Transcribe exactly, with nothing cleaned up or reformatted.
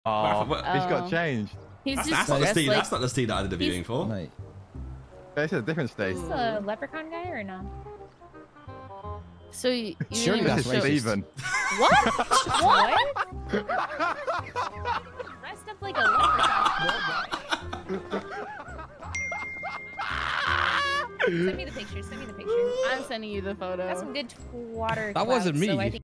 Oh, What- he's got Oh. changed. He's That's, just that's not the dressed Steve. like... That's not the Steve that I did the viewing for. Mate. It's a different stage. Is this a leprechaun guy or no? So you, you Surely didn't that's show- racist. Steven. What? What? Dressed up like a leprechaun. Send me the picture. Send me the picture. I'm sending you the photo. Got some good water. That wasn't clouds, me. So I think